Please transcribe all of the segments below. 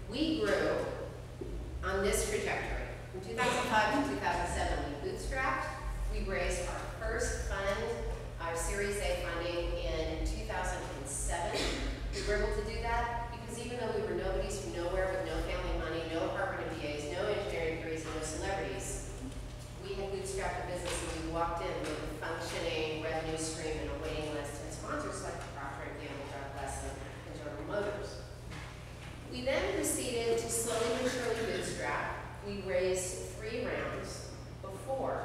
We grew on this trajectory. From 2005 to 2007, we bootstrapped. We raised our first fund, our Series A funding, in 2007. We were able to do that because even though we were nobodies from nowhere with no family money, no Harvard MBAs, no engineering degrees, and no celebrities, we had bootstrapped a business and we walked in with a functioning revenue stream and a waiting list and sponsors like Procter & Gamble, God bless them, and General Motors. We then proceeded to slowly but surely bootstrap. We raised 3 rounds before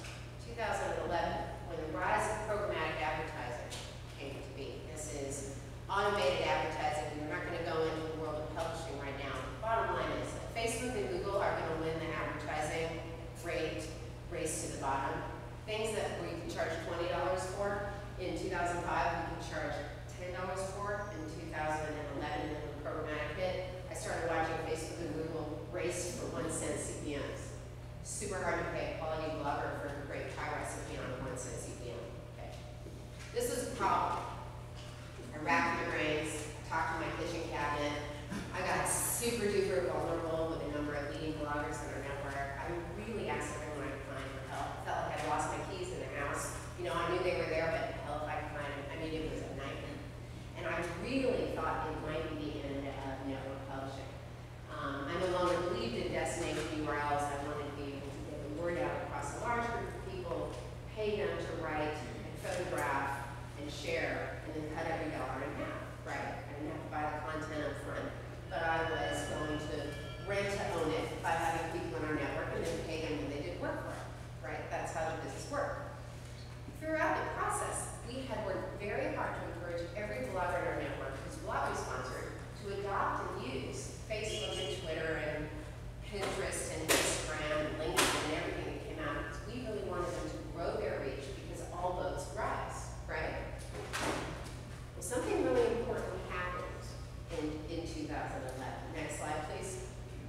2011, when the rise of programmatic advertising came to be. This is automated advertising. We're not going to go into the world of publishing right now. Bottom line is that Facebook and Google are going to win the advertising race to the bottom. Things that we can charge $20 for in 2005, we can charge $10 for in 2011, and then when programmatic hit, I started watching Facebook and Google race for 1 cent CPMs. Super hard to pay a quality blogger for a great Thai recipe on a 1 cent CPM. Okay. This is a problem. I racked my brains, talked to my kitchen cabinet. I got super duper vulnerable with a number of leading bloggers in our network. I really asked everyone I could find for help. I felt like I'd lost my keys in the house. You know, I knew they were there, but hell if I could find them. I mean, it was a nightmare. And I really thought it might be the end of network publishing. I no longer believed in destination URLs. I wanted to be able to get the word out across a large group of people, pay them to write and photograph and share, and then cut every dollar in half, right? I didn't have to buy the content up front, but I was going to rent to own it by having people in our network and then pay them when they did work for it, right? That's how the business worked. Throughout the process, we had worked very hard to encourage every blogger in our network whose blog we sponsored to adopt and use Facebook and Twitter and Pinterest and Instagram and LinkedIn and everything that came out, because we really wanted them to grow their reach, because all boats rise, right? Well, something really important happened in 2011. Next slide, please.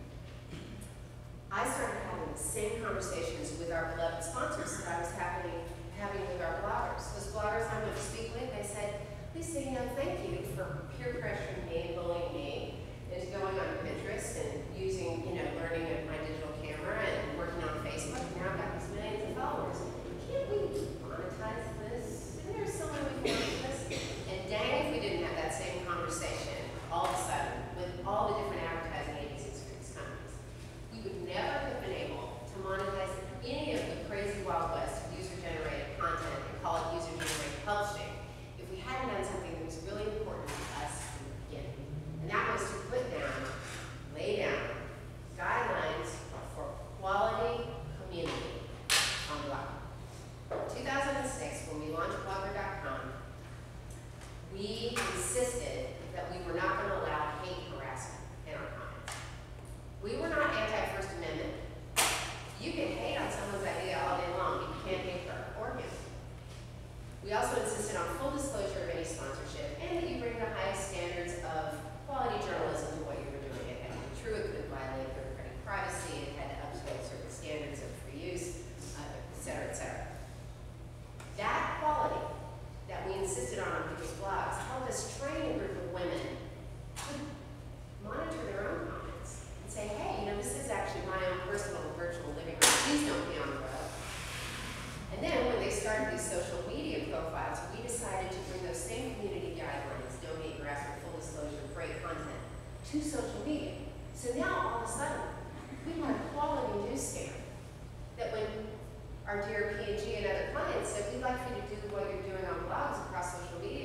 I started having the same conversations with our beloved sponsors that I was having with our bloggers. Those bloggers I went to speak with, they said, Lisa, thank you for peer pressuring me and bullying me into going on Pinterest and using, learning of my digital camera and working on Facebook. Now I've got these millions of followers. Can't we monetize this? Isn't there some way we can do this? And dang if we didn't have that same conversation all of a sudden with all the different advertising agencies for these companies. We would never have been able to monetize any of the crazy Wild West user-generated content and call it user-generated publishing if we hadn't done something that was really important to us in the beginning. And that was to lay down guidelines for quality community on blog. In 2006, when we launched blogger.com, we insisted that we were not going to allow hate harassment in our comments. We were not anti-First Amendment. You can hate on someone's idea all day long, but you can't hate her or him. We also insisted on full disclosure of any sponsorship and that you bring the highest standards of quality journalism to what you were doing. It had to be true, it couldn't violate third-party privacy, it had to uphold certain standards of free use, et cetera, et cetera. That quality that we insisted on people's blogs helped us train a group of women to monitor their own comments and say, hey, this is actually my own personal virtual living room. Please don't be on the road. And then when they started these social media profiles, we decided to bring those same community guidelines, no hate, harassment, full disclosure, great content, to social media. So now all of a sudden, we had a quality news scan that when our dear P&G and other clients said, we'd like for you to do what you're doing on blogs across social media,